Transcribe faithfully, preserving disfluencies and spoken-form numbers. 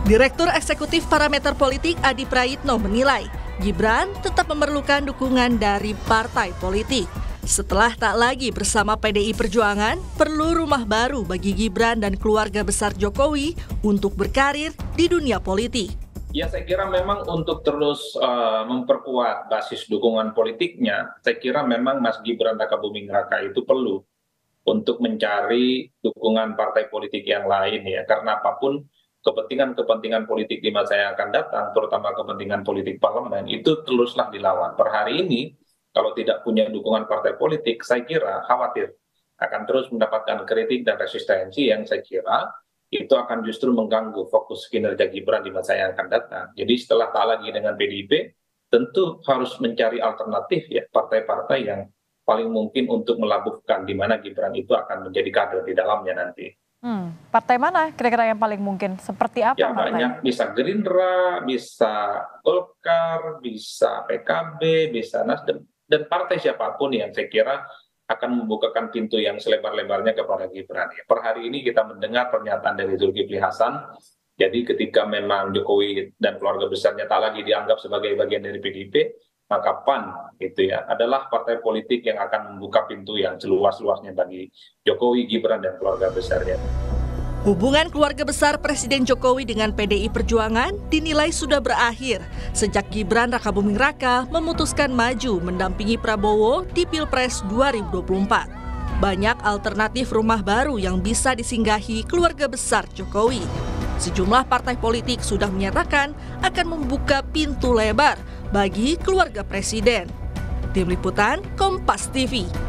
Direktur Eksekutif Parameter Politik Adi Prayitno menilai Gibran tetap memerlukan dukungan dari partai politik. Setelah tak lagi bersama P D I Perjuangan, perlu rumah baru bagi Gibran dan keluarga besar Jokowi untuk berkarir di dunia politik. Ya, saya kira memang untuk terus uh, memperkuat basis dukungan politiknya, saya kira memang Mas Gibran Rakabuming Raka itu perlu untuk mencari dukungan partai politik yang lain ya, karena apapun kepentingan-kepentingan politik di masa yang akan datang, terutama kepentingan politik parlemen, itu teruslah dilawan. Per hari ini, kalau tidak punya dukungan partai politik, saya kira khawatir akan terus mendapatkan kritik dan resistensi yang saya kira itu akan justru mengganggu fokus kinerja Gibran di masa yang akan datang. Jadi setelah tak lagi dengan P D I P, tentu harus mencari alternatif ya, partai-partai yang paling mungkin untuk melabuhkan di mana Gibran itu akan menjadi kader di dalamnya nanti. Hmm, partai mana kira-kira yang paling mungkin? Seperti apa ya, partai? Banyak, bisa Gerindra, bisa Golkar, bisa P K B, bisa Nasdem, dan partai siapapun yang saya kira akan membukakan pintu yang selebar-lebarnya kepada Gibran. Ya, per hari ini kita mendengar pernyataan dari Zulkifli Hasan, jadi ketika memang Jokowi dan keluarga besarnya tak lagi dianggap sebagai bagian dari P D I P, maka P A N gitu ya adalah partai politik yang akan membuka pintu yang seluas-luasnya bagi Jokowi, Gibran, dan keluarga besarnya. Hubungan keluarga besar Presiden Jokowi dengan P D I Perjuangan dinilai sudah berakhir sejak Gibran Rakabuming Raka memutuskan maju mendampingi Prabowo di Pilpres dua ribu dua puluh empat. Banyak alternatif rumah baru yang bisa disinggahi keluarga besar Jokowi. Sejumlah partai politik sudah menyatakan akan membuka pintu lebar bagi keluarga presiden. Tim Liputan Kompas T V.